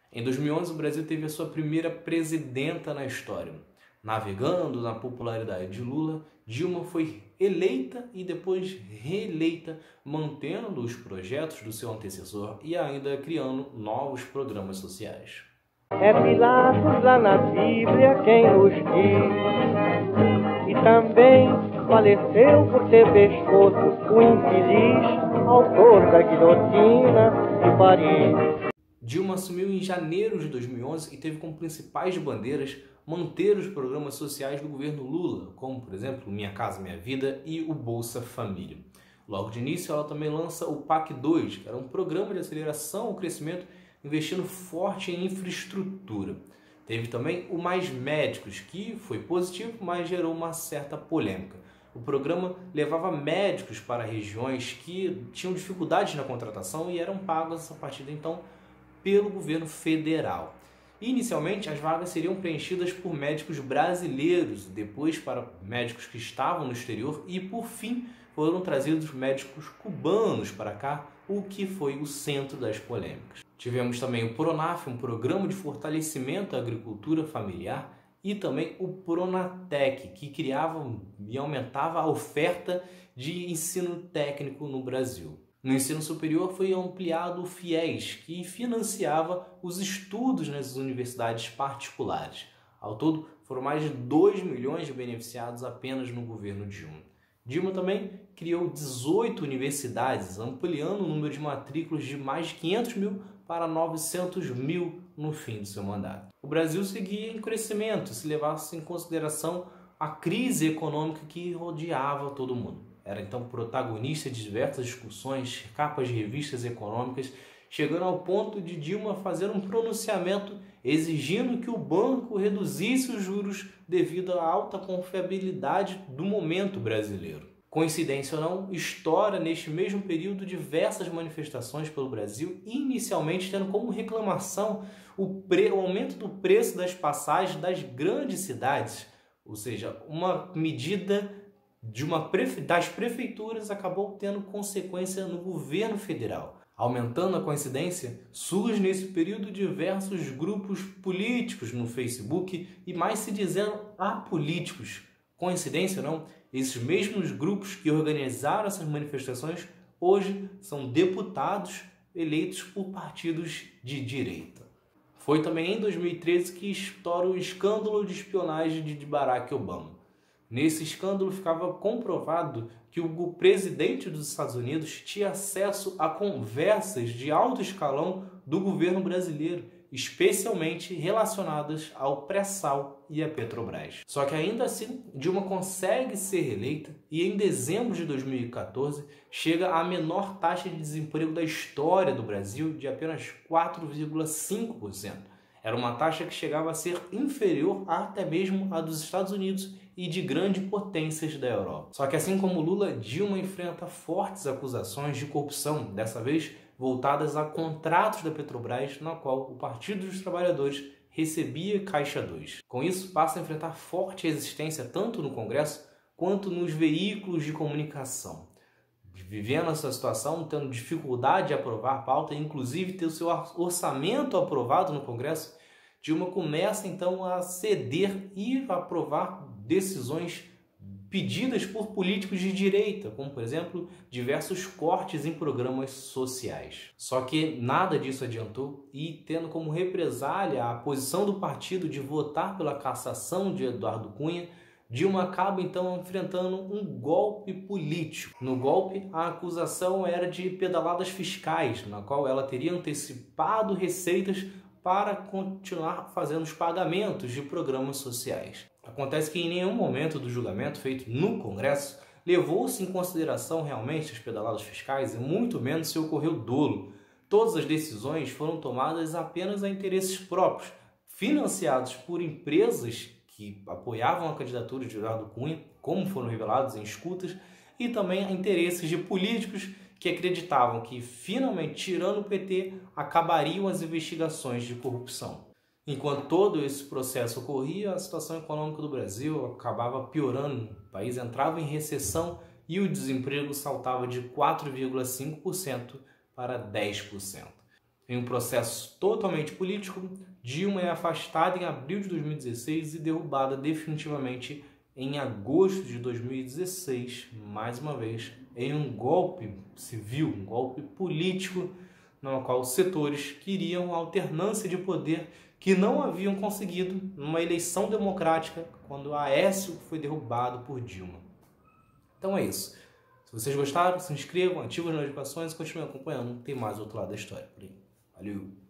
Em 2011, o Brasil teve a sua primeira presidenta na história. Navegando na popularidade de Lula, Dilma foi eleita e depois reeleita, mantendo os projetos do seu antecessor e ainda criando novos programas sociais. É Pilatos lá na Bíblia quem nos diz, e também faleceu por ter pescoço o infeliz autor da guilhotina de Paris. Dilma assumiu em janeiro de 2011 e teve como principais bandeiras manter os programas sociais do governo Lula, como, por exemplo, Minha Casa Minha Vida e o Bolsa Família. Logo de início, ela também lança o PAC 2, que era um programa de aceleração ao crescimento, investindo forte em infraestrutura. Teve também o Mais Médicos, que foi positivo, mas gerou uma certa polêmica. O programa levava médicos para regiões que tinham dificuldades na contratação e eram pagos a partir de então pelo governo federal. Inicialmente, as vagas seriam preenchidas por médicos brasileiros, depois para médicos que estavam no exterior e, por fim, foram trazidos médicos cubanos para cá, o que foi o centro das polêmicas. Tivemos também o Pronaf, um programa de fortalecimento da agricultura familiar, e também o Pronatec, que criava e aumentava a oferta de ensino técnico no Brasil. No ensino superior foi ampliado o FIES, que financiava os estudos nas universidades particulares. Ao todo, foram mais de 2 milhões de beneficiados apenas no governo Dilma. Dilma também criou 18 universidades, ampliando o número de matrículas de mais de 500 mil para 900 mil no fim do seu mandato. O Brasil seguia em crescimento, se levasse em consideração a crise econômica que rodeava todo mundo. Era então protagonista de diversas discussões, capas de revistas econômicas, chegando ao ponto de Dilma fazer um pronunciamento exigindo que o banco reduzisse os juros devido à alta confiabilidade do momento brasileiro. Coincidência ou não, estoura neste mesmo período diversas manifestações pelo Brasil, inicialmente tendo como reclamação o aumento do preço das passagens das grandes cidades, ou seja, uma medida das prefeituras acabou tendo consequência no governo federal. Aumentando a coincidência, surge nesse período diversos grupos políticos no Facebook e mais se dizendo apolíticos. Coincidência ou não, esses mesmos grupos que organizaram essas manifestações hoje são deputados eleitos por partidos de direita. Foi também em 2013 que estoura o escândalo de espionagem de Barack Obama. Nesse escândalo ficava comprovado que o presidente dos Estados Unidos tinha acesso a conversas de alto escalão do governo brasileiro, especialmente relacionadas ao pré-sal e à Petrobras. Só que ainda assim, Dilma consegue ser reeleita e em dezembro de 2014 chega à menor taxa de desemprego da história do Brasil, de apenas 4,5%. Era uma taxa que chegava a ser inferior até mesmo à dos Estados Unidos e de grandes potências da Europa. Só que assim como Lula, Dilma enfrenta fortes acusações de corrupção, dessa vez voltadas a contratos da Petrobras, na qual o Partido dos Trabalhadores recebia Caixa 2. Com isso, passa a enfrentar forte resistência tanto no Congresso quanto nos veículos de comunicação. Vivendo essa situação, tendo dificuldade de aprovar a pauta, inclusive ter o seu orçamento aprovado no Congresso, Dilma começa então a ceder e a aprovar decisões pedidas por políticos de direita, como por exemplo, diversos cortes em programas sociais. Só que nada disso adiantou e, tendo como represália a posição do partido de votar pela cassação de Eduardo Cunha, Dilma acaba então enfrentando um golpe político. No golpe, a acusação era de pedaladas fiscais, na qual ela teria antecipado receitas para continuar fazendo os pagamentos de programas sociais. Acontece que em nenhum momento do julgamento feito no Congresso levou-se em consideração realmente as pedaladas fiscais e muito menos se ocorreu dolo. Todas as decisões foram tomadas apenas a interesses próprios, financiados por empresas que apoiavam a candidatura de Eduardo Cunha, como foram revelados em escutas, e também a interesses de políticos que acreditavam que, finalmente, tirando o PT, acabariam as investigações de corrupção. Enquanto todo esse processo ocorria, a situação econômica do Brasil acabava piorando. O país entrava em recessão e o desemprego saltava de 4,5% para 10%. Em um processo totalmente político, Dilma é afastada em abril de 2016 e derrubada definitivamente em agosto de 2016, mais uma vez, em um golpe civil, um golpe político, no qual setores queriam a alternância de poder que não haviam conseguido numa eleição democrática quando Aécio foi derrubado por Dilma. Então é isso. Se vocês gostaram, se inscrevam, ativem as notificações e continuem acompanhando. Tem mais outro lado da história por aí. Valeu!